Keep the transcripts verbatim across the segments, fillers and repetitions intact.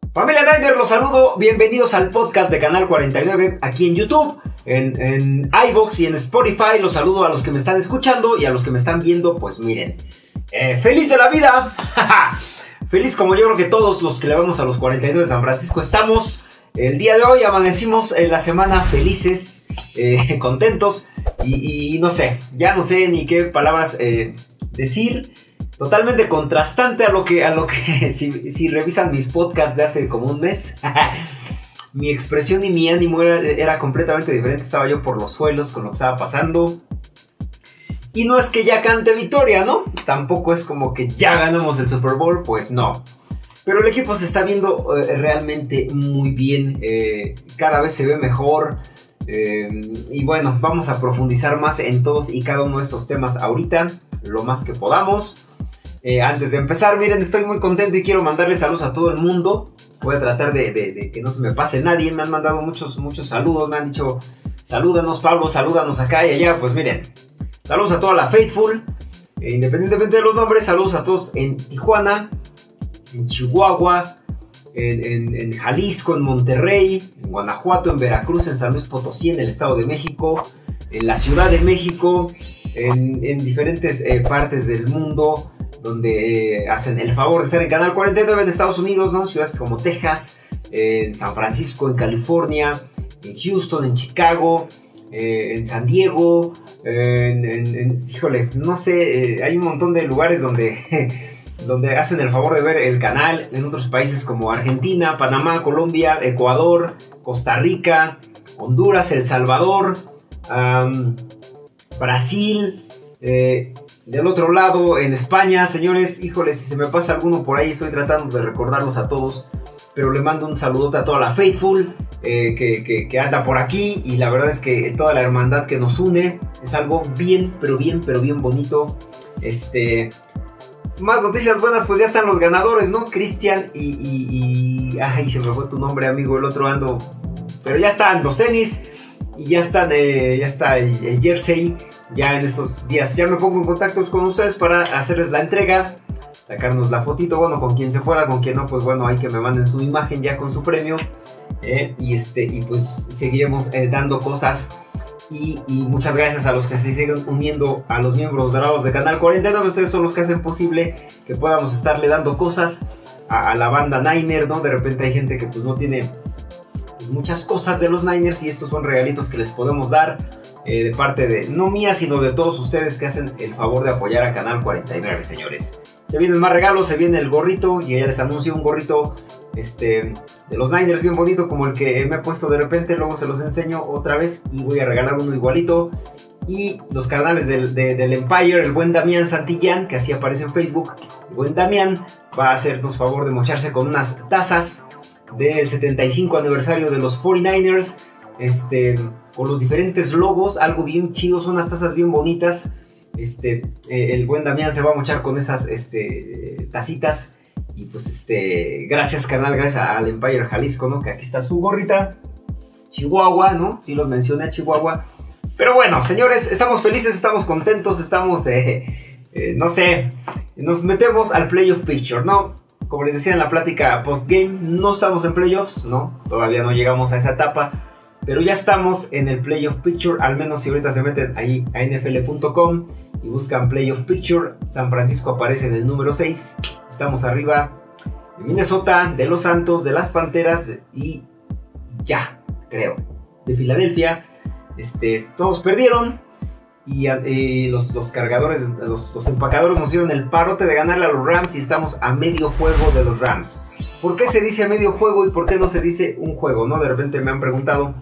Familia Niner, los saludo, bienvenidos al podcast de Canal cuarenta y nueve, aquí en YouTube, en, en iVoox y en Spotify. Los saludo a los que me están escuchando y a los que me están viendo, pues miren, eh, ¡feliz de la vida! Feliz como yo creo que todos los que le vamos a los cuarenta y nueve de San Francisco estamos. El día de hoy amanecimos en la semana felices, eh, contentos y, y no sé, ya no sé ni qué palabras eh, decir. Totalmente contrastante a lo que, a lo que si, si revisan mis podcasts de hace como un mes, mi expresión y mi ánimo era, era completamente diferente. Estaba yo por los suelos con lo que estaba pasando. Y no es que ya cante victoria, ¿no? Tampoco es como que ya ganamos el Super Bowl, pues no. Pero el equipo se está viendo eh, realmente muy bien, eh, cada vez se ve mejor. Eh, y bueno, vamos a profundizar más en todos y cada uno de estos temas ahorita, lo más que podamos. Eh, antes de empezar, miren, estoy muy contento y quiero mandarles saludos a todo el mundo. Voy a tratar de, de, de que no se me pase nadie. Me han mandado muchos, muchos saludos. Me han dicho, salúdanos Pablo, salúdanos acá y allá. Pues miren, saludos a toda la Faithful, eh, independientemente de los nombres. Saludos a todos en Tijuana, en Chihuahua, en, en, en Jalisco, en Monterrey, en Guanajuato, en Veracruz, en San Luis Potosí, en el Estado de México, en la Ciudad de México, en, en diferentes eh, partes del mundo donde eh, hacen el favor de estar en Canal cuarenta y nueve en Estados Unidos, ¿no? Ciudades como Texas, eh, en San Francisco, en California, en Houston, en Chicago, eh, en San Diego, eh, en, en, en, híjole, no sé, eh, hay un montón de lugares donde, donde hacen el favor de ver el canal, en otros países como Argentina, Panamá, Colombia, Ecuador, Costa Rica, Honduras, El Salvador, um, Brasil, eh, del otro lado, en España, señores, híjole, si se me pasa alguno por ahí, estoy tratando de recordarlos a todos, pero le mando un saludote a toda la Faithful eh, que, que, que anda por aquí, y la verdad es que toda la hermandad que nos une es algo bien, pero bien, pero bien bonito. Este, más noticias buenas, pues ya están los ganadores, ¿no? Cristian y, y, y, ay, se me fue tu nombre, amigo, el otro ando, pero ya están los tenis y ya están, eh, ya está el, el jersey. Ya en estos días ya me pongo en contacto con ustedes para hacerles la entrega, sacarnos la fotito, bueno, con quien se pueda, con quien no, pues bueno, hay que me manden su imagen ya con su premio, eh, y este y pues seguiremos eh, dando cosas, y, y muchas gracias a los que se siguen uniendo a los miembros dorados de Canal cuarenta y nueve. Ustedes son los que hacen posible que podamos estarle dando cosas a, a la banda Niner, ¿no? De repente hay gente que pues no tiene pues, muchas cosas de los Niners, y estos son regalitos que les podemos dar. Eh, de parte de, no mía, sino de todos ustedes que hacen el favor de apoyar a Canal cuarenta y nueve, señores. Se vienen más regalos, se viene el gorrito, y ya les anuncio un gorrito este, de los Niners bien bonito, como el que me he puesto de repente, luego se los enseño otra vez, y voy a regalar uno igualito. Y los canales del, de, del Empire, el buen Damián Santillán, que así aparece en Facebook, el buen Damián va a hacernos favor de mocharse con unas tazas del setenta y cinco aniversario de los cuarenta y nueve ers, este... con los diferentes logos, algo bien chido, son unas tazas bien bonitas. Este, eh, el buen Damián se va a mochar con esas este, tacitas. Y pues este, gracias canal, gracias al Empire Jalisco, ¿no? Que aquí está su gorrita. Chihuahua, ¿no? Sí los mencioné a Chihuahua. Pero bueno, señores, estamos felices, estamos contentos, estamos, eh, eh, no sé, nos metemos al Playoff Picture, ¿no? Como les decía en la plática post-game, no estamos en playoffs, ¿no? Todavía no llegamos a esa etapa. Pero ya estamos en el Playoff Picture, al menos si ahorita se meten ahí a N F L punto com y buscan Playoff Picture, San Francisco aparece en el número seis. Estamos arriba de Minnesota, de los Santos, de las Panteras y ya, creo, de Filadelfia. Este, todos perdieron y eh, los, los cargadores, los, los empacadores nos hicieron el parote de ganarle a los Rams, y estamos a medio juego de los Rams. ¿Por qué se dice medio juego y por qué no se dice un juego, no? De repente me han preguntado.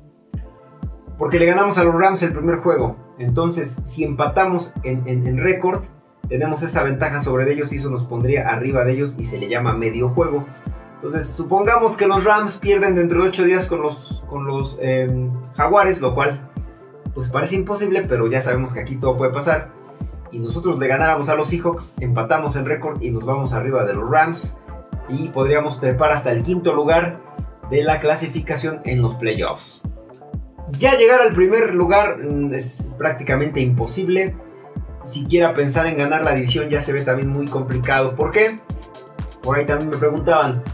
Porque le ganamos a los Rams el primer juego. Entonces, si empatamos en, en, en récord, tenemos esa ventaja sobre ellos, y eso nos pondría arriba de ellos, y se le llama medio juego. Entonces, supongamos que los Rams pierden dentro de ocho días con los, con los eh, Jaguares, lo cual pues parece imposible, pero ya sabemos que aquí todo puede pasar. Y nosotros le ganáramos a los Seahawks, empatamos en récord y nos vamos arriba de los Rams, y podríamos trepar hasta el quinto lugar de la clasificación en los playoffs. Ya llegar al primer lugar es prácticamente imposible. Siquiera pensar en ganar la división ya se ve también muy complicado. ¿Por qué? Por ahí también me preguntaban,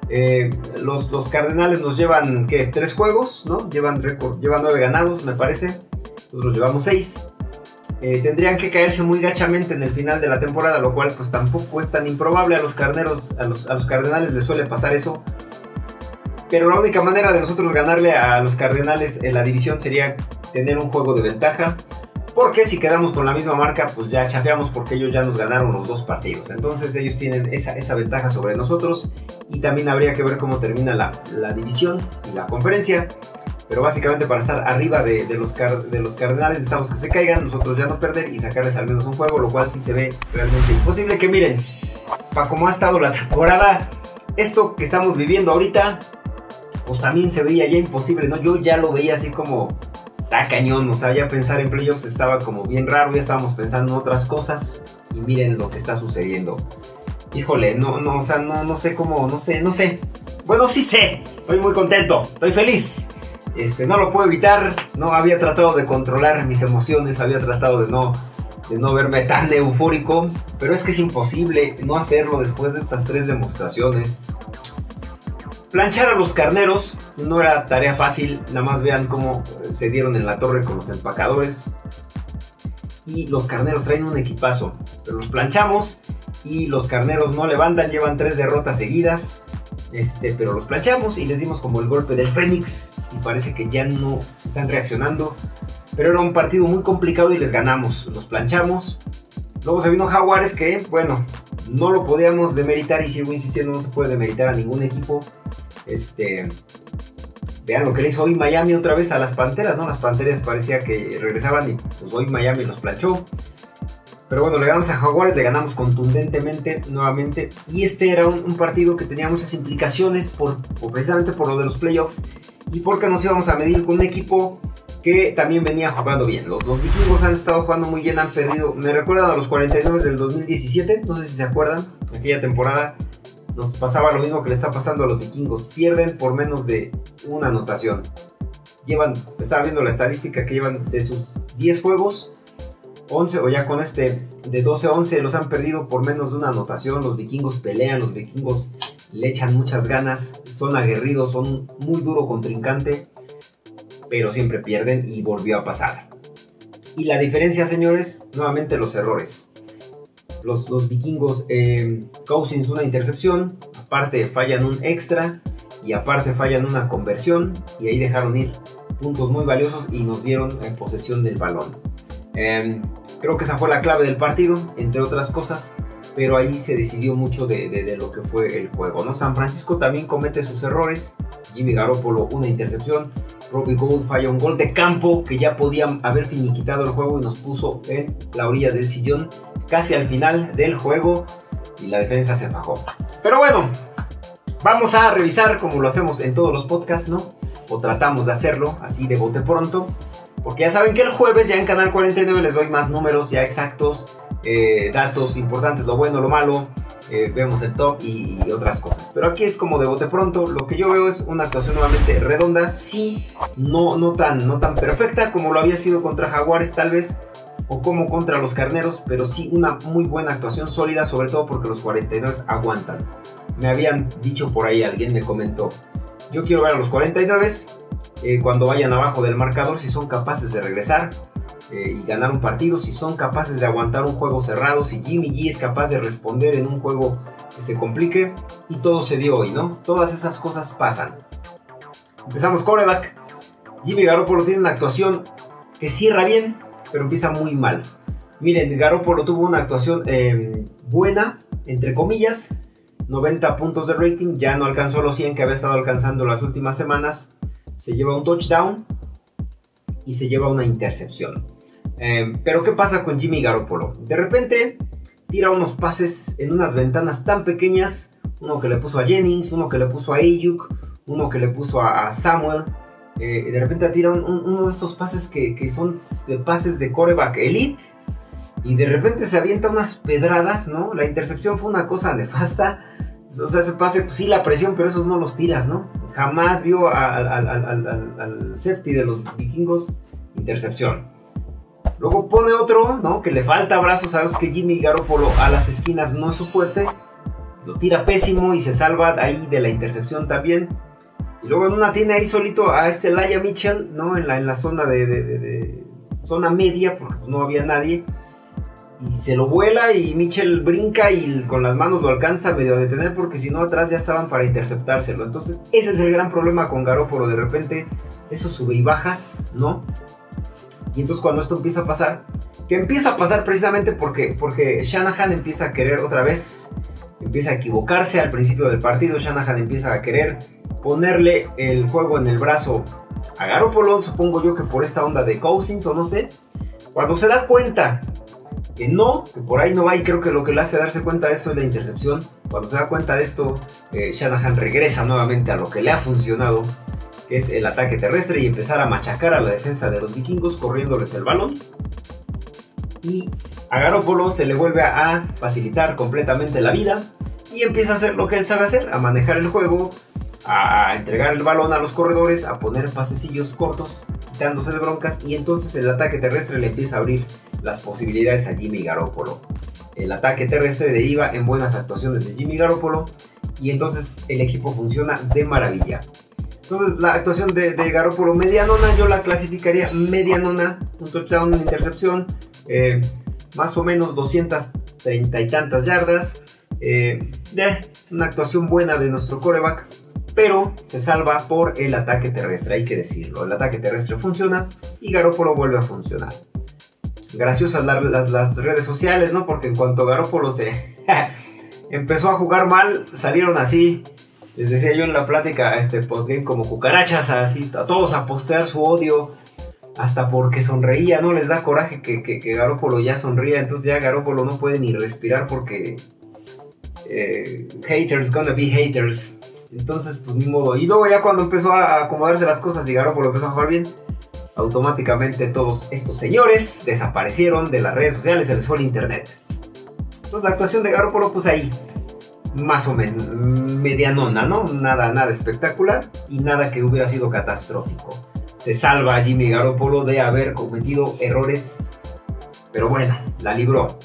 Eh, los, los Cardenales nos llevan, ¿qué? Tres juegos, ¿no? Llevan, récord, llevan nueve ganados, me parece. Nosotros llevamos seis. Eh, tendrían que caerse muy gachamente en el final de la temporada, lo cual pues tampoco es tan improbable. A los carneros, a los, a los Cardenales les suele pasar eso. Pero la única manera de nosotros ganarle a los Cardenales en la división sería tener un juego de ventaja. Porque si quedamos con la misma marca, pues ya chafeamos, porque ellos ya nos ganaron los dos partidos. Entonces ellos tienen esa, esa ventaja sobre nosotros. Y también habría que ver cómo termina la, la división y la conferencia. Pero básicamente para estar arriba de, de, los car, de los Cardenales necesitamos que se caigan, nosotros ya no perder y sacarles al menos un juego, lo cual sí se ve realmente imposible. Que miren, para cómo ha estado la temporada, esto que estamos viviendo ahorita, pues también se veía ya imposible, ¿no? Yo ya lo veía así como... Está cañón, o sea, ya pensar en playoffs estaba como bien raro, ya estábamos pensando en otras cosas y miren lo que está sucediendo. Híjole, no, no, o sea, no, no sé cómo, no sé, no sé. Bueno, sí sé, estoy muy contento, estoy feliz. Este, no lo puedo evitar, no había tratado de controlar mis emociones, había tratado de no, de no verme tan eufórico, pero es que es imposible no hacerlo después de estas tres demostraciones. Planchar a los Carneros no era tarea fácil, nada más vean cómo se dieron en la torre con los empacadores. Y los Carneros traen un equipazo, pero los planchamos y los Carneros no levantan, llevan tres derrotas seguidas. Este, pero los planchamos y les dimos como el golpe del Fénix y parece que ya no están reaccionando. Pero era un partido muy complicado y les ganamos, los planchamos. Luego se vino Jaguares que, bueno, no lo podíamos demeritar y sigo insistiendo, no se puede demeritar a ningún equipo. Este, vean lo que le hizo hoy Miami otra vez a las Panteras, ¿no? Las Panteras parecía que regresaban y pues hoy Miami los planchó. Pero bueno, le ganamos a Jaguares, le ganamos contundentemente nuevamente. Y este era un, un partido que tenía muchas implicaciones por, por precisamente por lo de los playoffs y porque nos íbamos a medir con un equipo que también venía jugando bien. Los, los vikingos han estado jugando muy bien, han perdido. Me recuerdan a los cuarenta y nueve del dos mil diecisiete, no sé si se acuerdan, aquella temporada nos pasaba lo mismo que le está pasando a los vikingos. Pierden por menos de una anotación. Llevan, estaba viendo la estadística que llevan de sus diez juegos, once o ya con este de doce a once los han perdido por menos de una anotación. Los vikingos pelean, los vikingos le echan muchas ganas, son aguerridos, son un muy duro contrincante, pero siempre pierden y volvió a pasar. Y la diferencia, señores, nuevamente los errores. Los, los vikingos, eh, Cousins una intercepción, aparte fallan un extra y aparte fallan una conversión y ahí dejaron ir puntos muy valiosos y nos dieron en posesión del balón. Eh, creo que esa fue la clave del partido, entre otras cosas, pero ahí se decidió mucho de, de, de lo que fue el juego, ¿no? San Francisco también comete sus errores, Jimmy Garoppolo una intercepción, Robbie Gould falla un gol de campo que ya podían haber finiquitado el juego y nos puso en la orilla del sillón casi al final del juego y la defensa se fajó. Pero bueno, vamos a revisar como lo hacemos en todos los podcasts, ¿no? O tratamos de hacerlo así de bote pronto, porque ya saben que el jueves ya en Canal cuarenta y nueve les doy más números ya exactos, eh, datos importantes, lo bueno, lo malo, eh, vemos el top y, y otras cosas. Pero aquí es como de bote pronto, lo que yo veo es una actuación nuevamente redonda, sí, no, no, tan, no tan perfecta como lo había sido contra Jaguares tal vez, o como contra los Carneros, pero sí una muy buena actuación sólida, sobre todo porque los cuarenta y nueve aguantan. Me habían dicho por ahí, alguien me comentó, yo quiero ver a los cuarenta y nueve eh, cuando vayan abajo del marcador, si son capaces de regresar eh, y ganar un partido, si son capaces de aguantar un juego cerrado, si Jimmy G es capaz de responder en un juego que se complique, y todo se dio hoy, ¿no? Todas esas cosas pasan. Empezamos quarterback. Jimmy Garoppolo tiene una actuación que cierra bien, pero empieza muy mal. Miren, Garoppolo tuvo una actuación eh, buena, entre comillas, noventa puntos de rating, ya no alcanzó los cien que había estado alcanzando las últimas semanas, se lleva un touchdown y se lleva una intercepción. Eh, pero ¿qué pasa con Jimmy Garoppolo? De repente tira unos pases en unas ventanas tan pequeñas, uno que le puso a Jennings, uno que le puso a Ayuk, uno que le puso a, a Samuel. Eh, de repente tira un, un, uno de esos pases que, que son de pases de quarterback elite y de repente se avienta unas pedradas, ¿no? La intercepción fue una cosa nefasta, o sea, ese pase, pues sí, la presión, pero esos no los tiras, ¿no? Jamás vio al, al, al, al, al safety de los vikingos, intercepción. Luego pone otro, ¿no? Que le falta brazos, sabes que Jimmy Garoppolo a las esquinas no es su fuerte, lo tira pésimo y se salva ahí de la intercepción también. Y luego en una tiene ahí solito a este Elijah Mitchell, ¿no? En la, en la zona de, de, de, de zona media, porque no había nadie. Y se lo vuela y Mitchell brinca y con las manos lo alcanza medio a detener, porque si no atrás ya estaban para interceptárselo. Entonces ese es el gran problema con Garoppolo, de repente esos sube y bajas, ¿no? Y entonces cuando esto empieza a pasar, que empieza a pasar precisamente porque, porque Shanahan empieza a querer otra vez, empieza a equivocarse al principio del partido. Shanahan empieza a querer ponerle el juego en el brazo a Garoppolo, supongo yo que por esta onda de Cousins o no sé. Cuando se da cuenta que no, que por ahí no va, y creo que lo que le hace darse cuenta de esto es la intercepción. Cuando se da cuenta de esto, eh, Shanahan regresa nuevamente a lo que le ha funcionado, que es el ataque terrestre, y empezar a machacar a la defensa de los vikingos corriéndoles el balón. Y a Garoppolo se le vuelve a facilitar completamente la vida y empieza a hacer lo que él sabe hacer, a manejar el juego, a entregar el balón a los corredores, a poner pasecillos cortos, quitándose de broncas, y entonces el ataque terrestre le empieza a abrir las posibilidades a Jimmy Garoppolo. El ataque terrestre deriva en buenas actuaciones de Jimmy Garoppolo y entonces el equipo funciona de maravilla. Entonces la actuación de, de Garoppolo medianona, yo la clasificaría medianona, un touchdown, una intercepción, eh, más o menos doscientas treinta y tantas yardas, eh, eh, una actuación buena de nuestro quarterback, pero se salva por el ataque terrestre, hay que decirlo. El ataque terrestre funciona y Garoppolo vuelve a funcionar. Graciosas las, las, las redes sociales, ¿no? Porque en cuanto Garoppolo se empezó a jugar mal, salieron así, les decía yo en la plática, este postgame, como cucarachas, así, a todos a postear su odio, hasta porque sonreía, ¿no? Les da coraje que, que, que Garoppolo ya sonría, entonces ya Garoppolo no puede ni respirar porque eh, haters gonna be haters. Entonces, pues ni modo. Y luego ya cuando empezó a acomodarse las cosas y Garoppolo empezó a jugar bien, automáticamente todos estos señores desaparecieron de las redes sociales, se les fue el internet. Entonces la actuación de Garoppolo, pues ahí, más o menos, medianona, ¿no? Nada, nada espectacular y nada que hubiera sido catastrófico. Se salva a Jimmy Garoppolo de haber cometido errores, pero bueno, la libró.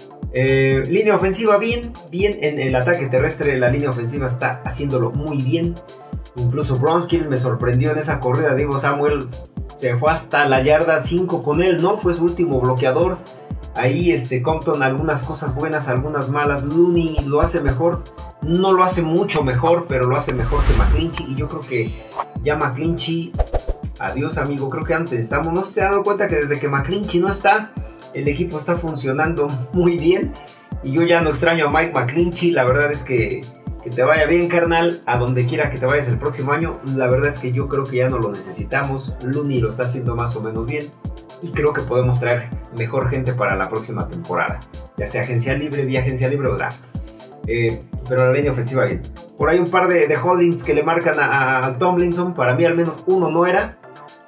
Eh, línea ofensiva bien, bien en el ataque terrestre, la línea ofensiva está haciéndolo muy bien. Incluso Bronskill me sorprendió en esa corrida. Diego Samuel se fue hasta la yarda cinco con él, ¿no? Fue su último bloqueador. Ahí este Compton, algunas cosas buenas, algunas malas. Looney lo hace mejor, no lo hace mucho mejor, pero lo hace mejor que McClinchy. Y yo creo que ya McClinchy, adiós amigo, creo que antes estamos, no se han dado cuenta que desde que McClinchy no está, el equipo está funcionando muy bien. Y yo ya no extraño a Mike McClinchy. La verdad es que que te vaya bien, carnal, a donde quiera que te vayas el próximo año. La verdad es que yo creo que ya no lo necesitamos. Looney lo está haciendo más o menos bien y creo que podemos traer mejor gente para la próxima temporada, ya sea agencia libre, vía agencia libre o draft. Eh, pero la línea ofensiva bien. Por ahí un par de, de holdings que le marcan a, a Tomlinson. Para mí al menos uno no era.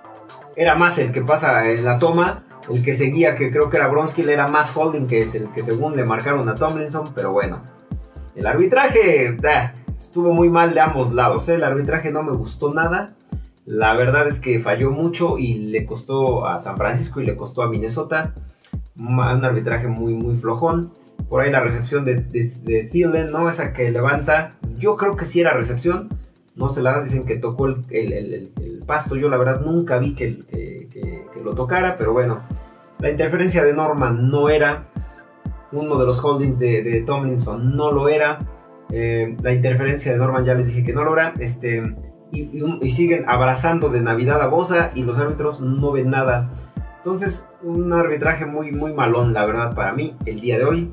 Era más el que pasa en la toma. El que seguía, que creo que era Bronskill, era más holding que es el que según le marcaron a Tomlinson. Pero bueno, el arbitraje ah, estuvo muy mal de ambos lados, ¿eh? El arbitraje no me gustó nada. La verdad es que falló mucho y le costó a San Francisco y le costó a Minnesota. Un arbitraje muy, muy flojón. Por ahí la recepción de, de, de Thielen, ¿no? Esa que levanta. Yo creo que sí era recepción. No se la dan, dicen que tocó el, el, el, el pasto. Yo la verdad nunca vi que, que, que, que lo tocara, pero bueno. La interferencia de Norman no era. Uno de los holdings de, de Tomlinson no lo era. Eh, la interferencia de Norman ya les dije que no lo era. Este, y, y, y siguen abrazando de Navidad a Bosa y los árbitros no ven nada. Entonces, un arbitraje muy, muy malón, la verdad, para mí, el día de hoy.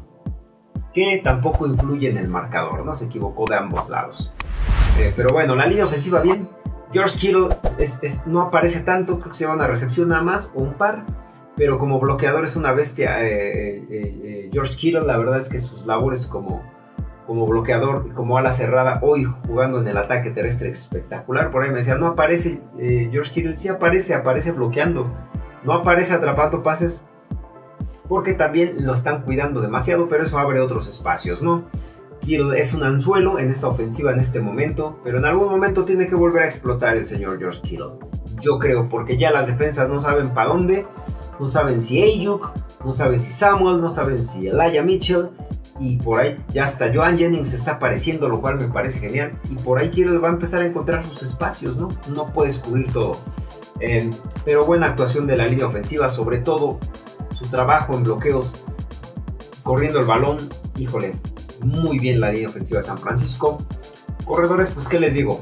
Que tampoco influye en el marcador, ¿no? Se equivocó de ambos lados. Eh, pero bueno, la línea ofensiva bien. George Kittle es, es, no aparece tanto, creo que se lleva una recepción nada más o un par. Pero como bloqueador es una bestia eh, eh, eh, George Kittle. La verdad es que sus labores como, como bloqueador, como ala cerrada, hoy jugando en el ataque terrestre es espectacular. Por ahí me decían, no aparece eh, George Kittle. Sí aparece, aparece bloqueando. No aparece atrapando pases porque también lo están cuidando demasiado, pero eso abre otros espacios, ¿no? Kittle es un anzuelo en esta ofensiva en este momento, pero en algún momento tiene que volver a explotar el señor George Kittle. Yo creo, porque ya las defensas no saben para dónde. No saben si Ayuk, no saben si Samuel, no saben si Elijah Mitchell. Y por ahí ya hasta Joan Jennings está apareciendo, lo cual me parece genial. Y por ahí Kittle va a empezar a encontrar sus espacios, ¿no? No puedes cubrir todo. Eh, pero buena actuación de la línea ofensiva, sobre todo su trabajo en bloqueos, corriendo el balón. Híjole, muy bien la línea ofensiva de San Francisco. Corredores, pues qué les digo.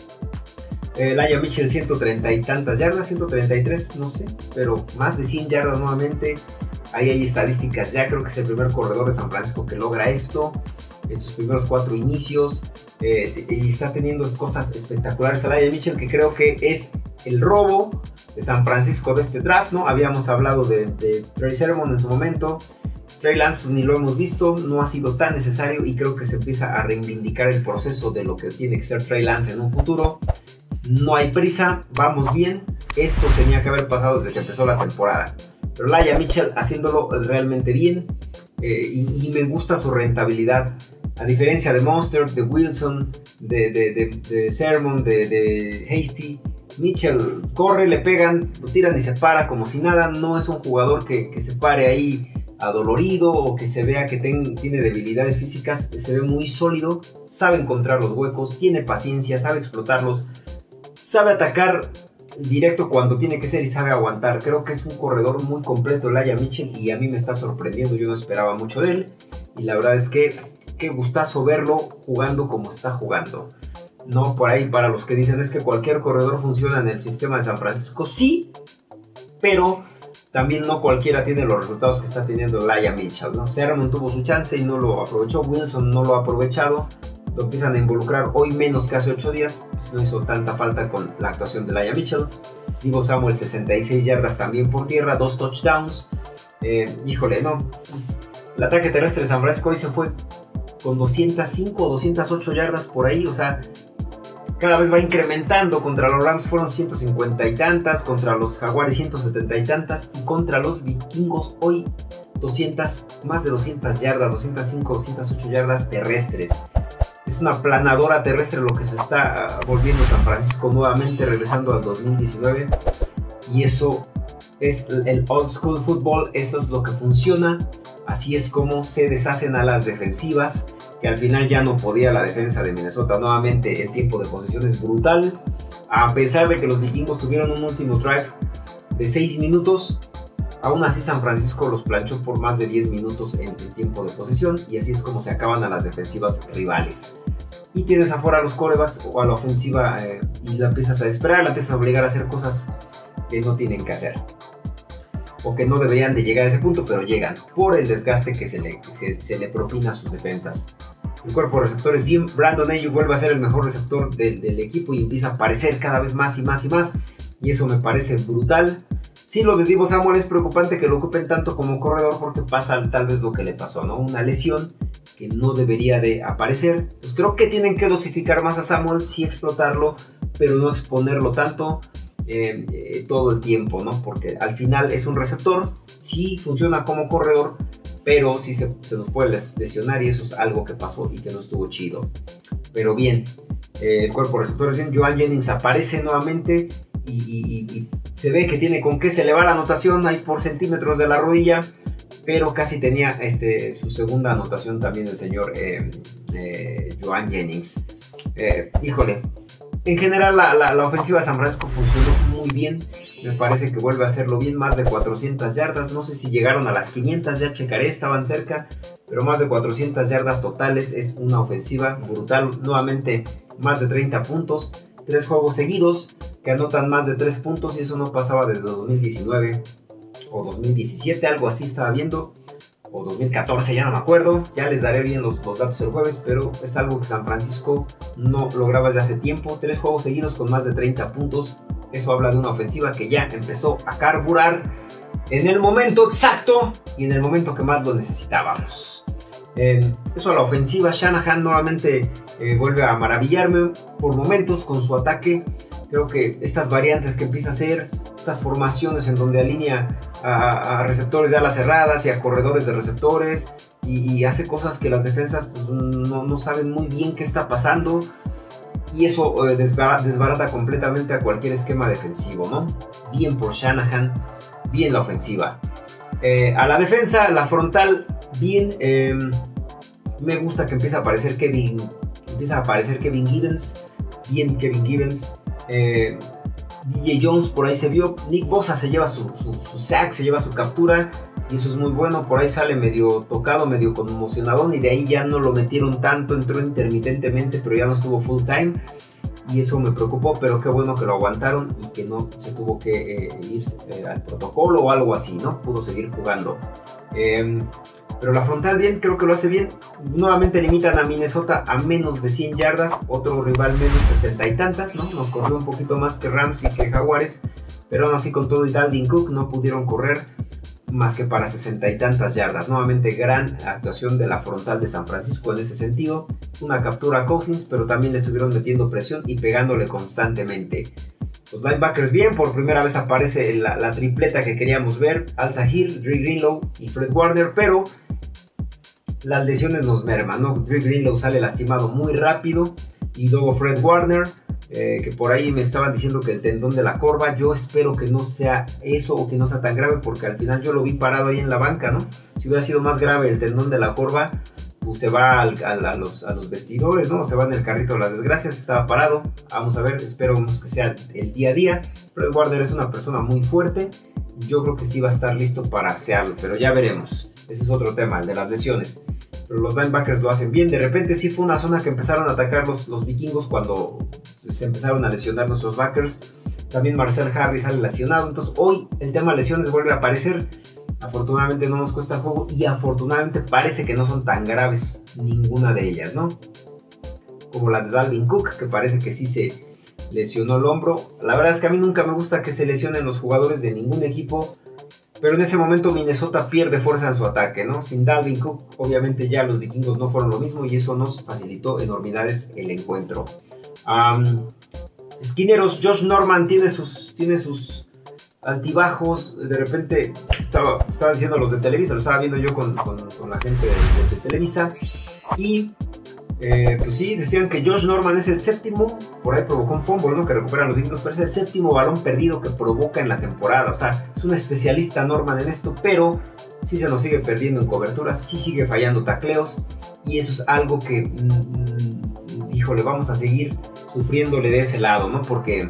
Eh, Elijah Mitchell ciento treinta y tantas yardas, ciento treinta y tres, no sé, pero más de cien yardas nuevamente. Ahí hay estadísticas ya, creo que es el primer corredor de San Francisco que logra esto en sus primeros cuatro inicios. Eh, y está teniendo cosas espectaculares Elijah Mitchell, que creo que es el robo de San Francisco de este draft, ¿no? Habíamos hablado de, de Trey Sermon en su momento. Trey Lance, pues ni lo hemos visto, no ha sido tan necesario y creo que se empieza a reivindicar el proceso de lo que tiene que ser Trey Lance en un futuro. No hay prisa, vamos bien. Esto tenía que haber pasado desde que empezó la temporada. Pero Elijah Mitchell haciéndolo realmente bien, eh, y, y me gusta su rentabilidad. A diferencia de Monster, de Wilson, de, de, de, de Sermon, de, de Hasty, Mitchell corre, le pegan, lo tiran y se para como si nada. No es un jugador que, que se pare ahí adolorido o que se vea que ten, tiene debilidades físicas. Se ve muy sólido, sabe encontrar los huecos, tiene paciencia, sabe explotarlos, sabe atacar directo cuando tiene que ser y sabe aguantar. Creo que es un corredor muy completo Elijah Mitchell y a mí me está sorprendiendo. Yo no esperaba mucho de él y la verdad es que qué gustazo verlo jugando como está jugando. No, por ahí para los que dicen es que cualquier corredor funciona en el sistema de San Francisco, sí, pero también no cualquiera tiene los resultados que está teniendo Elijah Mitchell, ¿no? Sermon tuvo su chance y no lo aprovechó, Wilson no lo ha aprovechado. Lo empiezan a involucrar hoy menos que hace ocho días, pues no hizo tanta falta con la actuación de Elijah Mitchell. Deebo Samuel sesenta y seis yardas también por tierra, dos touchdowns. Eh, híjole, no, pues, el ataque terrestre de San Francisco hoy se fue con doscientas cinco o doscientas ocho yardas por ahí, o sea, cada vez va incrementando. Contra los Rams fueron ciento cincuenta y tantas, contra los Jaguares ciento setenta y tantas, y contra los Vikingos hoy doscientas, más de doscientas yardas, doscientas cinco, doscientas ocho yardas terrestres. Es una planadora terrestre lo que se está volviendo San Francisco nuevamente, regresando al dos mil diecinueve. Y eso es el old school football, eso es lo que funciona. Así es como se deshacen a las defensivas, que al final ya no podía la defensa de Minnesota. Nuevamente el tiempo de posesión es brutal. A pesar de que los vikingos tuvieron un último drive de seis minutos, aún así San Francisco los planchó por más de diez minutos en el tiempo de posesión, y así es como se acaban a las defensivas rivales. Y tienes afuera a los quarterbacks o a la ofensiva, eh, y la empiezas a esperar, la empiezas a obligar a hacer cosas que no tienen que hacer, o que no deberían de llegar a ese punto, pero llegan por el desgaste que se le, se, se le propina a sus defensas. El cuerpo de receptores bien, Brandon Ayuk vuelve a ser el mejor receptor de, del equipo y empieza a aparecer cada vez más y más y más, y eso me parece brutal. Sí, lo de Deebo Samuel es preocupante que lo ocupen tanto como corredor, porque pasa tal vez lo que le pasó, ¿no? Una lesión que no debería de aparecer. Pues creo que tienen que dosificar más a Samuel, sí explotarlo, pero no exponerlo tanto eh, eh, todo el tiempo, ¿no? Porque al final es un receptor, sí funciona como corredor, pero sí se, se nos puede lesionar, y eso es algo que pasó y que no estuvo chido. Pero bien, eh, el cuerpo de receptores bien. Joan Jennings aparece nuevamente y, y, y se ve que tiene con qué se le va la anotación ahí por centímetros de la rodilla, pero casi tenía este, su segunda anotación también el señor eh, eh, Joan Jennings. Eh, híjole, en general la, la, la ofensiva de San Francisco funcionó muy bien. Me parece que vuelve a hacerlo bien, más de cuatrocientas yardas, no sé si llegaron a las quinientas, ya checaré, estaban cerca, pero más de cuatrocientas yardas totales. Es una ofensiva brutal. Nuevamente más de treinta puntos, tres juegos seguidos que anotan más de tres puntos, y eso no pasaba desde dos mil diecinueve o dos mil diecisiete, algo así estaba viendo, o dos mil catorce, ya no me acuerdo. Ya les daré bien los, los datos el jueves, pero es algo que San Francisco no lograba desde hace tiempo. Tres juegos seguidos con más de treinta puntos. Eso habla de una ofensiva que ya empezó a carburar en el momento exacto y en el momento que más lo necesitábamos. Eh, eso a la ofensiva. Shanahan nuevamente eh, vuelve a maravillarme por momentos con su ataque. Creo que estas variantes que empieza a hacer, estas formaciones en donde alinea a, a receptores de alas cerradas y a corredores de receptores, y, y hace cosas que las defensas pues, no, no saben muy bien qué está pasando, y eso eh, desbarata, desbarata completamente a cualquier esquema defensivo, ¿no? Bien por Shanahan, bien la ofensiva. Eh, a la defensa, la frontal, bien. Eh, Me gusta que empieza a aparecer Kevin, empieza a aparecer Kevin Givens, bien Kevin Givens. Eh, D J Jones por ahí se vio. Nick Bosa se lleva su, su, su sack, se lleva su captura. Y eso es muy bueno. Por ahí sale medio tocado, medio conmocionadón. Y de ahí ya no lo metieron tanto. Entró intermitentemente, pero ya no estuvo full time. Y eso me preocupó. Pero qué bueno que lo aguantaron y que no se tuvo que eh, ir eh, al protocolo o algo así, ¿no? Pudo seguir jugando. Eh, pero la frontal bien, creo que lo hace bien. Nuevamente limitan a Minnesota a menos de cien yardas. Otro rival menos sesenta y tantas, ¿no? Nos corrió un poquito más que Rams y que Jaguares. Pero aún así con todo y Dalvin Cook no pudieron correr más que para sesenta y tantas yardas. Nuevamente gran actuación de la frontal de San Francisco en ese sentido. Una captura a Cousins, pero también le estuvieron metiendo presión y pegándole constantemente. Los linebackers bien, por primera vez aparece la, la tripleta que queríamos ver. Al-Zahir, Dre Greenlow y Fred Warner, pero las lesiones nos merman, ¿no? Dre Greenlow sale lastimado muy rápido y luego Fred Warner, eh, que por ahí me estaban diciendo que el tendón de la corva. Yo espero que no sea eso o que no sea tan grave, porque al final yo lo vi parado ahí en la banca, ¿no? Si hubiera sido más grave el tendón de la corva, pues se va al, al, a, los, a los vestidores, ¿no? Se va en el carrito de las desgracias. Estaba parado. Vamos a ver, espero que sea el día a día. Fred Warner es una persona muy fuerte. Yo creo que sí va a estar listo para hacerlo, pero ya veremos. Ese es otro tema, el de las lesiones. Pero los linebackers lo hacen bien. De repente sí fue una zona que empezaron a atacar los, los vikingos cuando se empezaron a lesionar nuestros backers. También Marcel Harris sale lesionado. Entonces hoy el tema lesiones vuelve a aparecer. Afortunadamente no nos cuesta el juego y afortunadamente parece que no son tan graves ninguna de ellas, ¿no? Como la de Dalvin Cook, que parece que sí se lesionó el hombro. La verdad es que a mí nunca me gusta que se lesionen los jugadores de ningún equipo, pero en ese momento Minnesota pierde fuerza en su ataque, ¿no? Sin Dalvin Cook, obviamente ya los vikingos no fueron lo mismo y eso nos facilitó enormidades el encuentro. Um, esquineros, Josh Norman tiene sus... Tiene sus altibajos. De repente estaba, estaba diciendo los de Televisa, lo estaba viendo yo con, con, con la gente de, de, de Televisa y eh, pues sí, decían que Josh Norman es el séptimo, por ahí provocó un fumble, ¿no? Que recuperan los Vikings, pero es el séptimo balón perdido que provoca en la temporada. O sea, es un especialista Norman en esto, pero sí se nos sigue perdiendo en cobertura, sí sigue fallando tacleos y eso es algo que mmm, híjole, vamos a seguir sufriéndole de ese lado, ¿no? Porque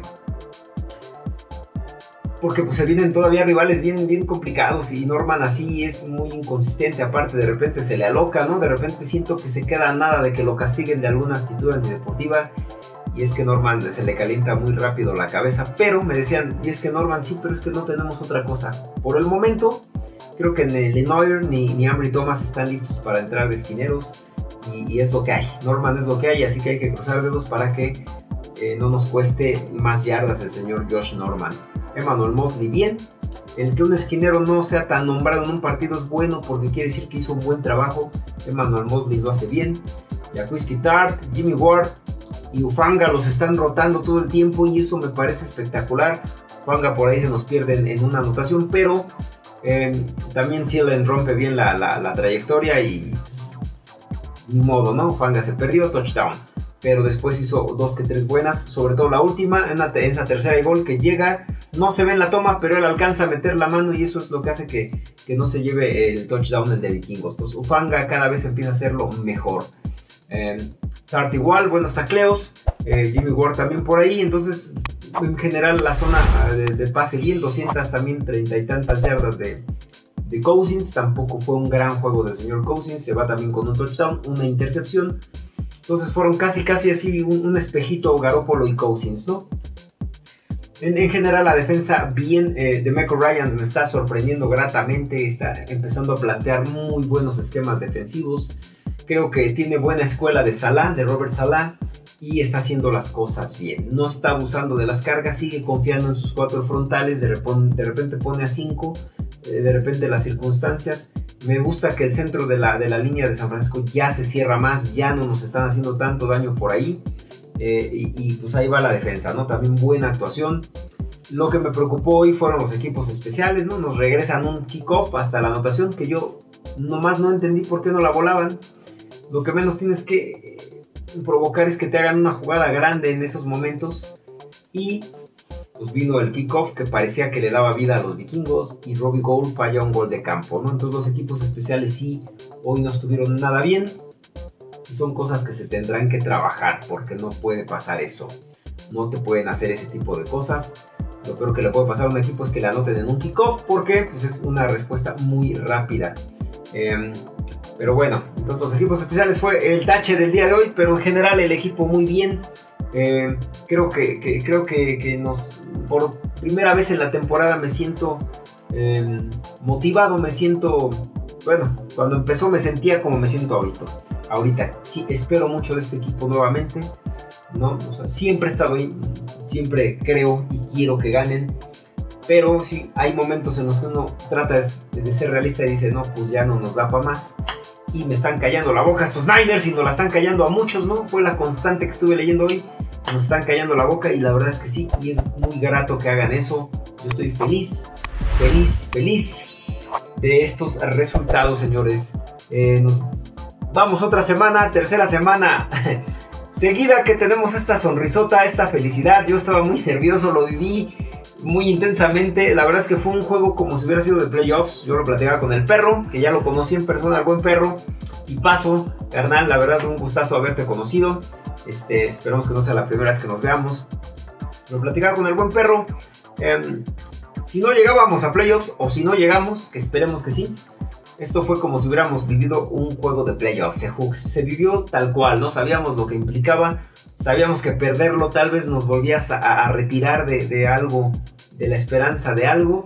Porque pues se vienen todavía rivales bien, bien complicados y Norman así es muy inconsistente. Aparte de repente se le aloca, ¿no? De repente siento que se queda a nada de que lo castiguen de alguna actitud antideportiva. Y es que Norman se le calienta muy rápido la cabeza. Pero me decían, y es que Norman sí, pero es que no tenemos otra cosa. Por el momento, creo que ni Lenoir ni, ni Ambry Thomas están listos para entrar de esquineros. Y, y es lo que hay. Norman es lo que hay, así que hay que cruzar dedos para que eh, no nos cueste más yardas el señor Josh Norman. Emmanuel Mosley bien. El que un esquinero no sea tan nombrado en un partido es bueno porque quiere decir que hizo un buen trabajo. Emmanuel Mosley lo hace bien. Jaquiski Tartt, Jimmy Ward y Ufanga los están rotando todo el tiempo y eso me parece espectacular. Ufanga por ahí se nos pierde en, en una anotación, pero eh, también Thielen rompe bien la, la, la trayectoria y ni modo, ¿no? Ufanga se perdió, touchdown. Pero después hizo dos que tres buenas, sobre todo la última, en, en esa tercera y gol que llega, no se ve en la toma, pero él alcanza a meter la mano y eso es lo que hace que, que no se lleve el touchdown el de Vikingos. Entonces Ufanga cada vez empieza a hacerlo mejor. Eh, Tartt igual, buenos tacleos, eh, Jimmy Ward también por ahí, entonces en general la zona de, de pase bien, doscientas también, treinta y tantas yardas de, de Cousins, tampoco fue un gran juego del señor Cousins, se va también con un touchdown, una intercepción. Entonces fueron casi casi así un, un espejito Garoppolo y Cousins, ¿no? En, en general la defensa bien, eh, de DeMeco Ryans me está sorprendiendo gratamente, está empezando a plantear muy buenos esquemas defensivos. Creo que tiene buena escuela de Salah, de Robert Salah, y está haciendo las cosas bien. No está abusando de las cargas, sigue confiando en sus cuatro frontales, de repente, de repente pone a cinco, eh, de repente las circunstancias. Me gusta que el centro de la, de la línea de San Francisco ya se cierra más, ya no nos están haciendo tanto daño por ahí. Eh, y, y pues ahí va la defensa, ¿no? También buena actuación. Lo que me preocupó hoy fueron los equipos especiales, ¿no? Nos regresan un kickoff hasta la anotación que yo nomás no entendí por qué no la volaban. Lo que menos tienes que provocar es que te hagan una jugada grande en esos momentos. Y pues vino el kickoff que parecía que le daba vida a los vikingos y Robbie Gould falla un gol de campo, ¿no? Entonces los equipos especiales sí, hoy no estuvieron nada bien. y son cosas que se tendrán que trabajar, porque no puede pasar eso. No te pueden hacer ese tipo de cosas. Lo peor que le puede pasar a un equipo es que la anoten en un kickoff, porque pues, es una respuesta muy rápida. Eh, pero bueno, entonces los equipos especiales fue el tache del día de hoy, pero en general el equipo muy bien. Eh, creo que, que, creo que, que nos, por primera vez en la temporada me siento eh, motivado, me siento, bueno, cuando empezó me sentía como me siento ahorita. Ahorita, sí, espero mucho de este equipo nuevamente. ¿No? O sea, siempre he estado ahí, siempre creo y quiero que ganen, pero sí hay momentos en los que uno trata de ser realista y dice, no, pues ya no nos da para más, y me están callando la boca estos Niners y nos la están callando a muchos, ¿no? Fue la constante que estuve leyendo hoy, nos están callando la boca y la verdad es que sí, y es muy grato que hagan eso. Yo estoy feliz, feliz, feliz de estos resultados, señores. Eh, nos vamos otra semana, tercera semana seguida que tenemos esta sonrisota, esta felicidad. Yo estaba muy nervioso, lo viví muy intensamente. La verdad es que fue un juego como si hubiera sido de playoffs. Yo lo platicaba con el perro, que ya lo conocí en persona, el buen perro. Y paso, carnal, la verdad es un gustazo haberte conocido. Este, esperamos que no sea la primera vez que nos veamos. Lo platicaba con el buen perro. Eh, si no llegábamos a playoffs, o si no llegamos, que esperemos que sí, esto fue como si hubiéramos vivido un juego de playoffs. Se, se vivió tal cual, ¿no? Sabíamos lo que implicaba, sabíamos que perderlo tal vez nos volvías a, a retirar de, de algo, de la esperanza de algo,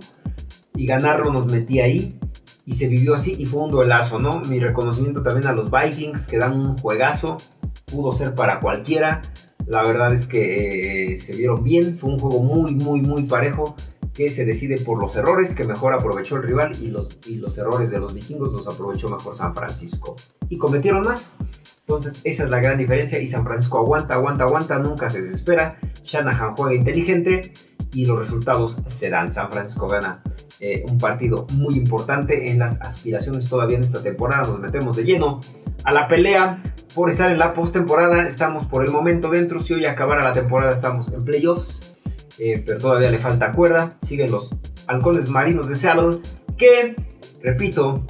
y ganarlo nos metía ahí, y se vivió así, y fue un duelazo, ¿no? Mi reconocimiento también a los Vikings, que dan un juegazo, pudo ser para cualquiera. La verdad es que eh, se vieron bien, fue un juego muy, muy, muy parejo, que se decide por los errores que mejor aprovechó el rival, y los, y los errores de los vikingos los aprovechó mejor San Francisco. Y cometieron más. Entonces esa es la gran diferencia, y San Francisco aguanta, aguanta, aguanta, nunca se desespera. Shanahan juega inteligente y los resultados se dan. San Francisco gana eh, un partido muy importante en las aspiraciones todavía en esta temporada. Nos metemos de lleno a la pelea por estar en la postemporada. Estamos por el momento dentro. Si hoy acabara la temporada estamos en playoffs. Eh, pero todavía le falta cuerda. Siguen los halcones marinos de Seattle, que, repito,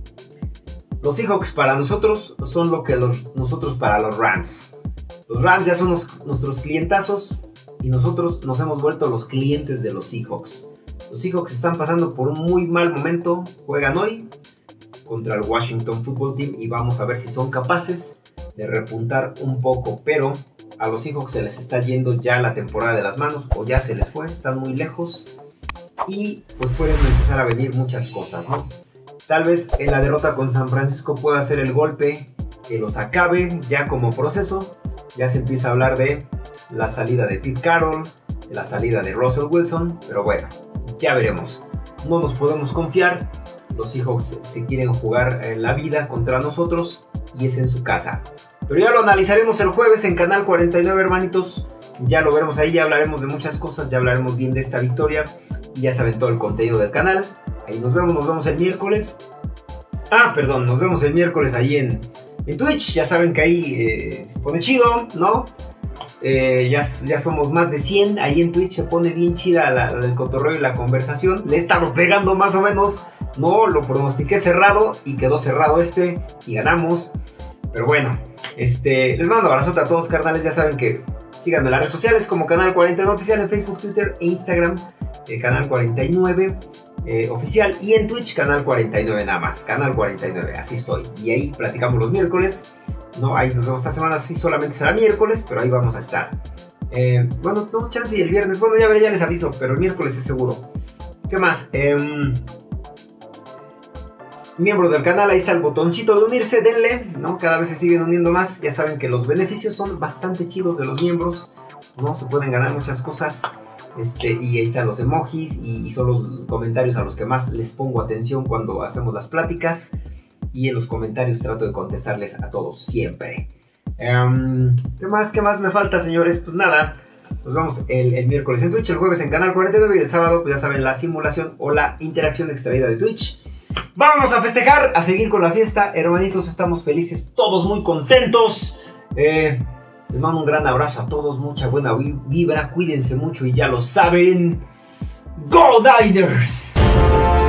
los Seahawks para nosotros son lo que los, nosotros para los Rams. Los Rams ya son los, nuestros clientazos, y nosotros nos hemos vuelto los clientes de los Seahawks. Los Seahawks están pasando por un muy mal momento. Juegan hoy contra el Washington Football Team y vamos a ver si son capaces de repuntar un poco, pero a los Seahawks se les está yendo ya la temporada de las manos, o ya se les fue, están muy lejos, y pues pueden empezar a venir muchas cosas, ¿no? Tal vez en la derrota con San Francisco pueda ser el golpe que los acabe ya como proceso. Ya se empieza a hablar de la salida de Pete Carroll, de la salida de Russell Wilson, pero bueno, ya veremos. No nos podemos confiar. Los Seahawks se quieren jugar en la vida contra nosotros, y es en su casa. Pero ya lo analizaremos el jueves en Canal cuarenta y nueve, hermanitos. Ya lo veremos ahí, ya hablaremos de muchas cosas, ya hablaremos bien de esta victoria. Y ya saben todo el contenido del canal. Ahí nos vemos, nos vemos el miércoles. Ah, perdón, nos vemos el miércoles ahí en, en Twitch. Ya saben que ahí eh, se pone chido, ¿no? Eh, ya, ya somos más de cien. Ahí en Twitch se pone bien chida la, la, el cotorreo y la conversación. Le he estado pegando más o menos. No, lo pronostiqué cerrado y quedó cerrado este. Y ganamos. Pero bueno, este, les mando un abrazote a todos, carnales. Ya saben que síganme en las redes sociales como Canal cuarenta y nueve Oficial en Facebook, Twitter e Instagram. Eh, Canal cuarenta y nueve eh, Oficial, y en Twitch Canal cuarenta y nueve nada más. Canal cuarenta y nueve, así estoy. Y ahí platicamos los miércoles. No, ahí nos vemos esta semana, sí solamente será miércoles, pero ahí vamos a estar. Eh, bueno, no, chance y el viernes. Bueno, ya veré, ya les aviso, pero el miércoles es seguro. ¿Qué más? Eh, miembros del canal, ahí está el botoncito de unirse, denle, ¿no? Cada vez se siguen uniendo más. Ya saben que los beneficios son bastante chidos de los miembros, ¿no? Se pueden ganar muchas cosas. Este, y ahí están los emojis y, y son los comentarios a los que más les pongo atención cuando hacemos las pláticas. Y en los comentarios trato de contestarles a todos siempre. Um, ¿Qué más? ¿Qué más me falta, señores? Pues nada, nos vemos el, el miércoles en Twitch, el jueves en Canal cuarenta y nueve y el sábado, pues ya saben, la simulación o la interacción extraída de Twitch. Vamos a festejar, a seguir con la fiesta, hermanitos, estamos felices, todos muy contentos. Eh, les mando un gran abrazo a todos, mucha buena vibra, cuídense mucho y ya lo saben. ¡Go Niners!